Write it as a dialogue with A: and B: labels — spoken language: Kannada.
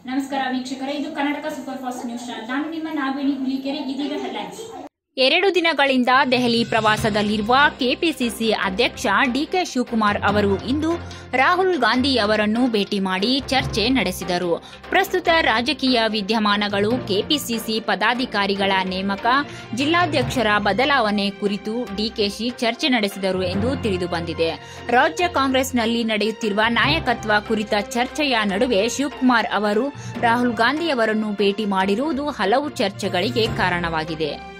A: ನಮಸ್ಕಾರ ವೀಕ್ಷಕರೇ, ಇದು Karnataka super fast news channel. ನಾನು ನಿಮ್ಮ ನಾಗವೇಣಿ ಹುಲಿಕೆರೆ. ಇದೀಗ ಹೆಡ್ಲೈನ್ಸ್.
B: 2 ದಿನಗಳಿಂದ ದೆಹಲಿ ಪ್ರವಾಸದಲ್ಲಿರುವ ಕೆಪಿಸಿಸಿ ಅಧ್ಯಕ್ಷ ಡಿಕೆ ಶಿವಕುಮಾರ್ ಅವರು ಇಂದು ರಾಹುಲ್ ಗಾಂಧಿ ಅವರನ್ನು ಭೇಟಿ ಮಾಡಿ ಚರ್ಚೆ ನಡೆಸಿದರು. ಪ್ರಸ್ತುತ ರಾಜಕೀಯ ವಿದ್ಯಮಾನಗಳು, ಕೆಪಿಸಿಸಿ ಪದಾಧಿಕಾರಿಗಳ ನೇಮಕ, ಜಿಲ್ಲಾಧ್ಯಕ್ಷರ ಬದಲಾವಣೆ ಕುರಿತು ಡಿಕೆಶಿ ಚರ್ಚೆ ನಡೆಸಿದರು ಎಂದು ತಿಳಿದುಬಂದಿದೆ. ರಾಜ್ಯ ಕಾಂಗ್ರೆಸ್ನಲ್ಲಿ ನಡೆಯುತ್ತಿರುವ ನಾಯಕತ್ವ ಕುರಿತ ಚರ್ಚೆಯ ನಡುವೆ ಶಿವಕುಮಾರ್ ಅವರು ರಾಹುಲ್ ಗಾಂಧಿ ಅವರನ್ನು ಭೇಟಿ ಮಾಡಿರುವುದು ಹಲವು ಚರ್ಚೆಗಳಿಗೆ ಕಾರಣವಾಗಿದೆ.